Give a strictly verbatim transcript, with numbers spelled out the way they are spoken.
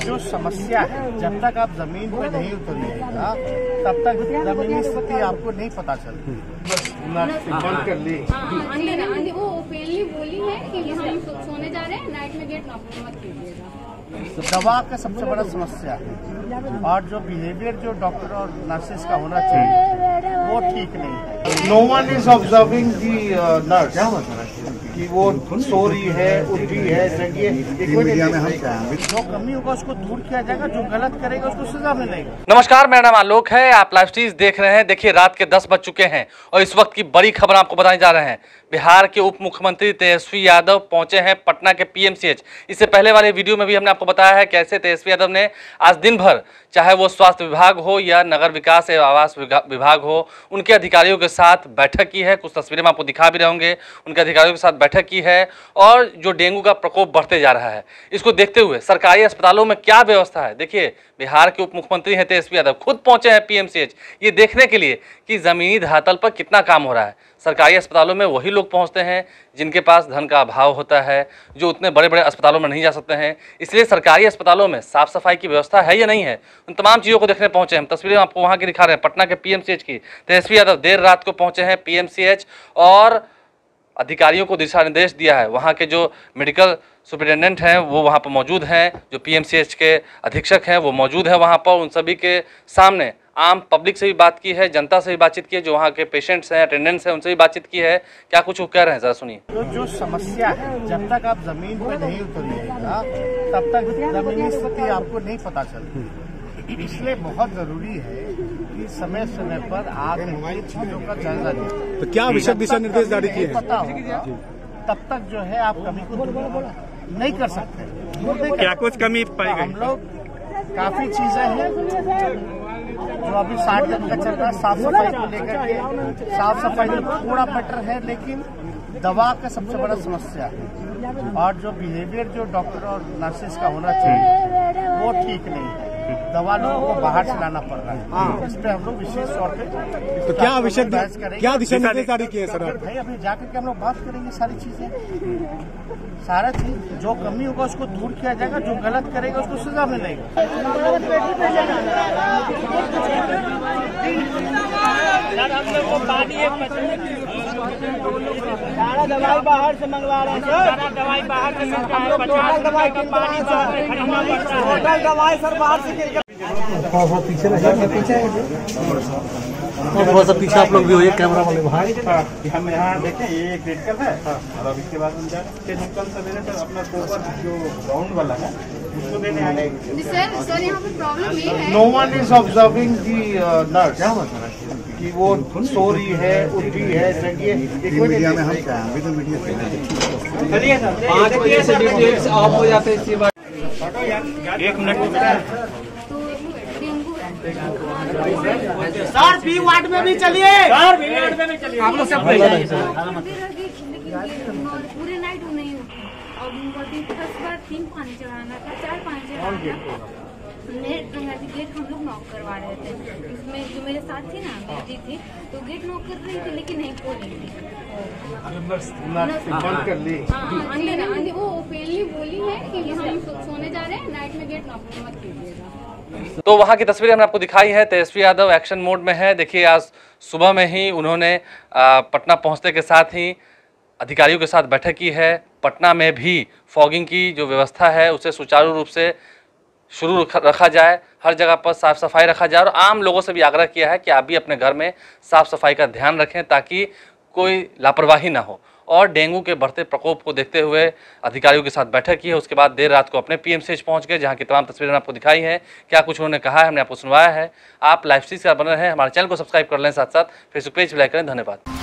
जो समस्या है, जब तक आप जमीन पे नहीं उतरिएगा तब तक जमीनी स्थिति आपको नहीं पता चलती। बंद कर ली। वो ओपनली बोली है कि हम सोने जा रहे हैं, नाइट में गेट नॉक मत कीजिएगा। दवा का सबसे बड़ा समस्या है और जो बिहेवियर जो डॉक्टर और नर्सेस का होना चाहिए वो ठीक नहीं है। No one is observing the nurse कि वो सो रही है, उठ रही है, जगी है। जो कमी होगा उसको दूर किया जाएगा, जो गलत करेगा उसको सजा मिलेगा। नमस्कार, मेरा नाम आलोक है, आप लाइव स्ट्रीम देख रहे हैं। देखिए, रात के दस बज चुके हैं और इस वक्त की बड़ी खबर आपको बताने जा रहे हैं। बिहार के उप मुख्यमंत्री तेजस्वी यादव पहुंचे हैं पटना के पीएमसीएच। इससे पहले वाले वीडियो में भी हमने आपको बताया है कैसे तेजस्वी यादव ने आज दिन भर, चाहे वो स्वास्थ्य विभाग हो या नगर विकास एवं आवास विभाग हो, उनके अधिकारियों के साथ बैठक की है। कुछ तस्वीरें में आपको दिखा भी रहे होंगे, उनके अधिकारियों के साथ बैठक की है। और जो डेंगू का प्रकोप बढ़ते जा रहा है, इसको देखते हुए सरकारी अस्पतालों में क्या व्यवस्था है, देखिए बिहार के उप मुख्यमंत्री हैं तेजस्वी यादव, खुद पहुंचे हैं पीएमसीएच ये देखने के लिए कि जमीनी धरातल पर कितना काम हो रहा है। सरकारी अस्पतालों में वही लोग पहुंचते हैं जिनके पास धन का अभाव होता है, जो उतने बड़े बड़े अस्पतालों में नहीं जा सकते हैं। इसलिए सरकारी अस्पतालों में साफ सफाई की व्यवस्था है या नहीं है, उन तमाम चीज़ों को देखने पहुंचे हम। तस्वीरें आपको वहां की दिखा रहे हैं, पटना के पीएमसीएच की। तेजस्वी यादव देर रात को पहुंचे हैं पीएमसीएच और अधिकारियों को दिशा निर्देश दिया है। वहाँ के जो मेडिकल सुपरिटेंडेंट हैं वो वहाँ पर मौजूद हैं, जो पीएमसीएच के अधीक्षक हैं वो मौजूद हैं वहाँ पर। उन सभी के सामने आम पब्लिक से भी बात की है, जनता से भी बातचीत की है, जो वहाँ के पेशेंट्स हैं, अटेंडेंट्स हैं, उनसे भी बातचीत की है। क्या कुछ वो कह रहे हैं, जरा सुनिए। तो जो समस्या है, जब तक आप जमीन पे नहीं उतरिएगा तब तक जमीनी स्थिति आपको नहीं पता चलती। इसलिए बहुत जरूरी है कि समय समय पर आप इन चीजों का जायजा लें। तो क्या आवश्यक दिशा निर्देश जारी किए हैं? पता होगा तब तक जो है आप कमी को दूर नहीं कर सकते। क्या कुछ कमी पाई गई? हम लोग काफी चीजें हैं जो अभी साठ दिन का चल रहा है साफ सफाई को लेकर के। साफ सफाई में थोड़ा बेटर है, लेकिन दवा का सबसे बड़ा समस्या है और जो बिहेवियर जो डॉक्टर और नर्सेस का होना चाहिए वो ठीक नहीं है। दवा लोगों को बाहर से लाना पड़ रहा है, इस पे हम लोग विशेष तौर पे तो क्या आवश्यक क्या दिशा निर्देश जारी किए सर? भाई अभी जाकर के हम लोग बात करेंगे सारी चीजें, सारा चीज जो कमी होगा उसको दूर किया जाएगा, जो गलत करेगा उसको सजा मिलेगा। सारा दवाई बाहर से मंगवा रहे हैं सर, सारा दवाई बाहर से मंगवा रहे हैं। टोटल दवाई टोटल दवाई सर बाहर से पीछे पीछे थोड़ा सा पीछे आप लोग भी होइए, कैमरा वाले भाई। हम यहाँ देखें, ये क्रिटिकल है और अब इसके बाद हम जा रहे हैं सवेरे अपना कोपर जो ग्राउंड वाला है उसको देने आए। सर सर यहाँ पे प्रॉब्लम ये है, no one is observing the nurse कि वो सो रही है, उठ रही है, जगी है। मीडिया में हम क्या अभी तो मीडिया पाँच बजे से डिटेल्स ऑफ हो जाते हैं। एक मिनट सर बी वार्ड में भी चलिए, सर बी वार्ड में भी चलिए। आप लोग सब पूरे नाइट नहीं उठी और दस बार तीन पानी चढ़ाना था, चार पानी चढ़ाना था। गेट हम लोग नॉक करवा रहे थे, इसमें जो मेरे साथ थी ना बेटी थी तो गेट नॉक कर रही थी लेकिन नहीं खोल रही थी। बंद कर ली। अंदर वो ओपनली बोली है कि हम सोने जा रहे हैं, नाइट में गेट नॉक मत कीजिएगा। तो वहाँ की तस्वीरें हमने आपको दिखाई है। तेजस्वी यादव एक्शन मोड में है। देखिए, आज सुबह में ही उन्होंने पटना पहुँचने के साथ ही अधिकारियों के साथ बैठक की है। पटना में भी फॉगिंग की जो व्यवस्था है उसे सुचारू रूप से शुरू रखा जाए, हर जगह पर साफ़ सफाई रखा जाए और आम लोगों से भी आग्रह किया है कि आप भी अपने घर में साफ़ सफाई का ध्यान रखें ताकि कोई लापरवाही ना हो। और डेंगू के बढ़ते प्रकोप को देखते हुए अधिकारियों के साथ बैठक की है। उसके बाद देर रात को अपने पीएमसीएच पहुंच गए, जहां की तमाम तस्वीरें आपको दिखाई हैं। क्या कुछ उन्होंने कहा है हमने आपको सुनवाया है। आप लाइव स्ट्रीम से बने रहें, हमारे चैनल को सब्सक्राइब कर लें, साथ साथ फेसबुक पेज भी लाइक करें। धन्यवाद।